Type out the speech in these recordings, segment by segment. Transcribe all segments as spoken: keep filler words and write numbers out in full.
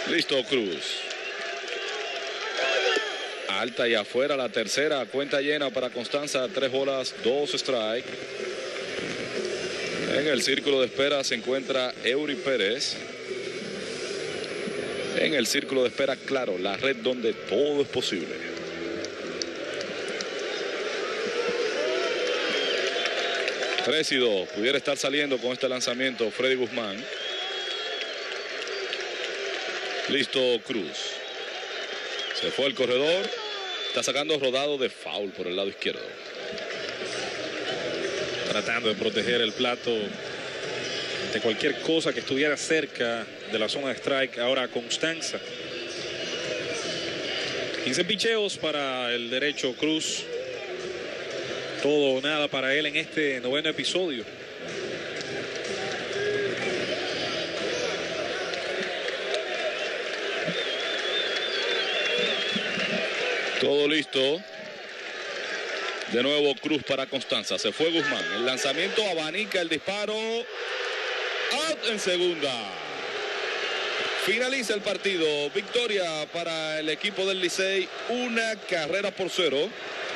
Listo, Cruz. Alta y afuera la tercera, cuenta llena para Constanza, tres bolas, dos strike. En el círculo de espera se encuentra Eury Pérez. En el círculo de espera, claro, la red donde todo es posible. tres y dos, pudiera estar saliendo con este lanzamiento Freddy Guzmán. Listo, Cruz. Se fue el corredor. Está sacando rodado de foul por el lado izquierdo. Tratando de proteger el plato de cualquier cosa que estuviera cerca de la zona de strike. Ahora Constanza. quince picheos para el derecho Cruz. Todo o nada para él en este noveno episodio. Todo listo. De nuevo Cruz para Constanza. Se fue Guzmán. El lanzamiento abanica el disparo. Out en segunda. Finaliza el partido. Victoria para el equipo del Licey. Una carrera por cero.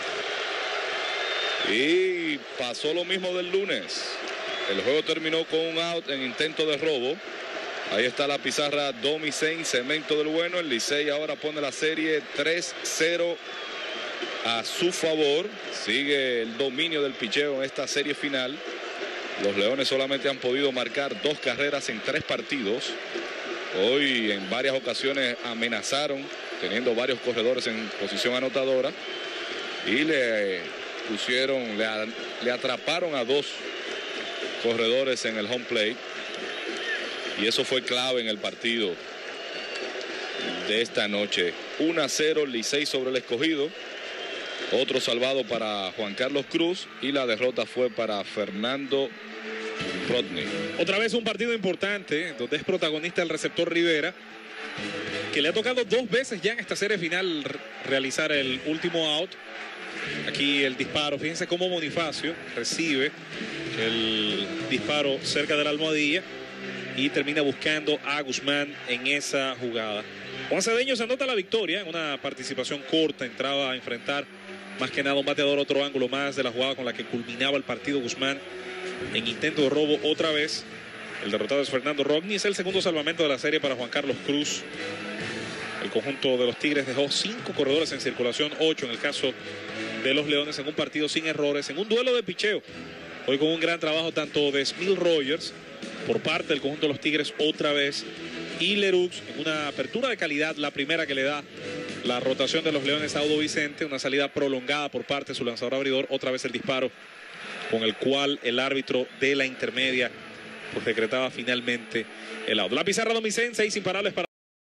Y pasó lo mismo del lunes. El juego terminó con un out en intento de robo. Ahí está la pizarra Domicén, cemento del bueno. El Licey ahora pone la serie tres cero a su favor. Sigue el dominio del picheo en esta serie final. Los Leones solamente han podido marcar dos carreras en tres partidos. Hoy en varias ocasiones amenazaron, teniendo varios corredores en posición anotadora. Y le pusieron, le, le atraparon a dos corredores en el home plate. Y eso fue clave en el partido de esta noche. uno a cero Licey sobre el Escogido. Otro salvado para Juan Carlos Cruz. Y la derrota fue para Fernando Rodney. Otra vez un partido importante donde es protagonista el receptor Rivera, que le ha tocado dos veces ya en esta serie final realizar el último out. Aquí el disparo. Fíjense cómo Bonifacio recibe el disparo cerca de la almohadilla y termina buscando a Guzmán en esa jugada. Juan Cedeño se anota la victoria en una participación corta. Entraba a enfrentar más que nada un bateador, otro ángulo más de la jugada con la que culminaba el partido Guzmán en intento de robo otra vez. El derrotado es Fernando Rodney. Es el segundo salvamento de la serie para Juan Carlos Cruz. El conjunto de los Tigres dejó cinco corredores en circulación, ocho en el caso de los Leones, en un partido sin errores, en un duelo de picheo. Hoy con un gran trabajo tanto de Smil Rogers por parte del conjunto de los Tigres otra vez, y Lerux en una apertura de calidad, la primera que le da la rotación de los Leones a Audo Vicente, una salida prolongada por parte de su lanzador abridor, otra vez el disparo con el cual el árbitro de la intermedia pues decretaba finalmente el out. La pizarra Domicén, seis imparables para